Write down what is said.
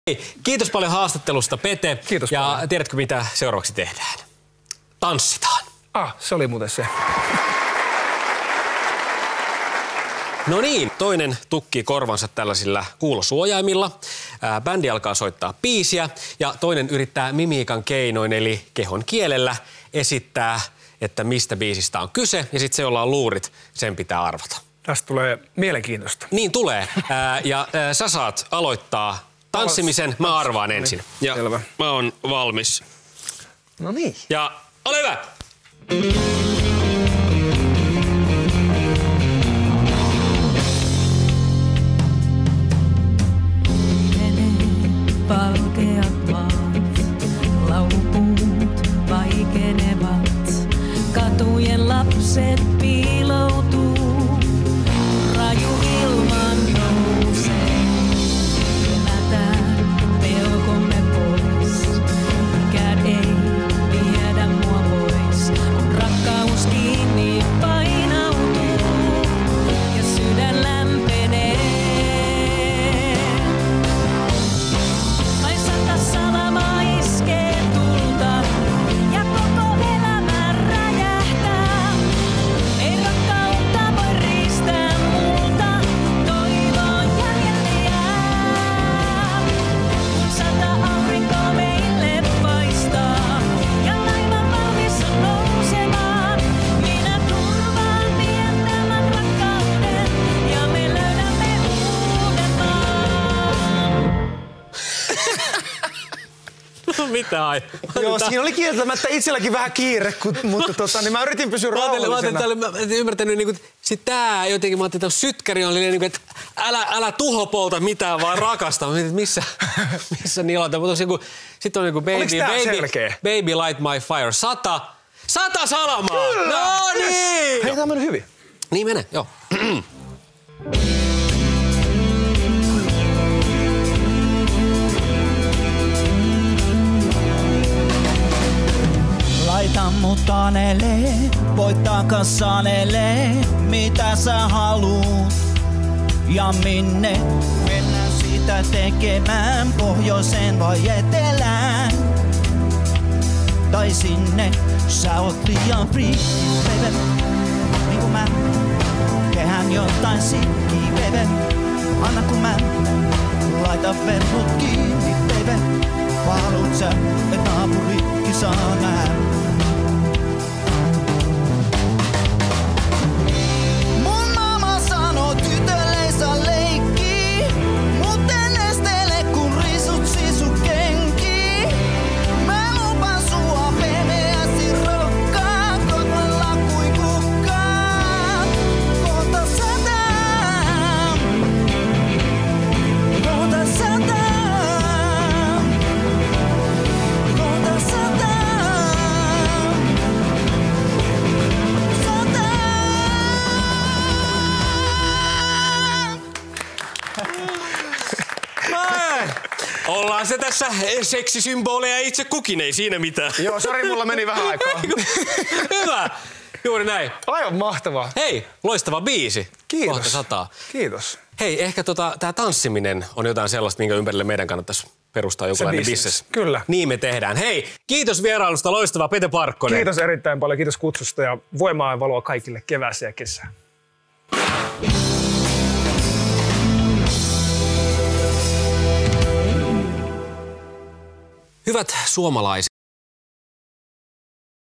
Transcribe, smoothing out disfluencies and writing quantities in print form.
Kiitos paljon haastattelusta, Pete. Kiitos ja paljon. Tiedätkö, mitä seuraavaksi tehdään? Tanssitaan. Se oli muuten se. No niin, toinen tukkii korvansa tällaisilla kuulosuojaimilla. Bändi alkaa soittaa biisiä ja toinen yrittää mimiikan keinoin eli kehon kielellä esittää, että mistä biisistä on kyse. Ja sitten se, jolla on luurit, sen pitää arvata. Tästä tulee mielenkiintoista. Niin tulee. Sä saat aloittaa tanssimisen. Mä arvaan ensin. Ja Selvä. mä oon valmis. No niin. Ja ole hyvä! Valkeat maat, laulupuut vaikenevat, katujen lapset piiloutuu, raju ilman nousee, kemätään pelkomme pois, mikään ei viedä mua pois, kun rakkaus kiinni painautuu ja sydän lämpenee. Mitä ai? Joo, siinä oli kieltämättä itselläkin vähän kiire, mutta niin mä yritin pysyä rauhallisena. Mä en ymmärtänyt, niin sit tää jotenkin, mä ajattelin, että Sytkäri oli niin kuin, että älä tuho polta mitään, vaan rakasta. Missä nilataan? Sitten on niinku Baby Light My Fire. 100 salamaa! Kyllä! No niin! Hei, tää on mennyt hyvin. Niin menee, joo. Laita mut tanelee, voittaako sanelee, mitä sä haluut ja minne. Mennään sitä tekemään, pohjoiseen vai etelään. Tai sinne, sä oot liian freaky, baby, niinku mä. Tehän jotain sikkiä, baby, anna kun mä laita verhot kiinni, baby. Haluut sä, et naapurikki saa nähdä. Ollaan se tässä seksisymboleja itse kukin, ei siinä mitään. Joo, sori, mulla meni vähän aikaa. Hyvä! Juuri näin. Aivan mahtavaa. Hei, loistava biisi. Kiitos. Kohta 100. Kiitos. Hei, ehkä tää tanssiminen on jotain sellaista, minkä ympärille meidän kannattaisi perustaa jonkinlainen business. Kyllä. Niin me tehdään. Hei, kiitos vierailusta, loistava Pete Parkkonen. Kiitos erittäin paljon, kiitos kutsusta ja voimaa ja valoa kaikille kevääseen ja kesään. Hyvät suomalaiset.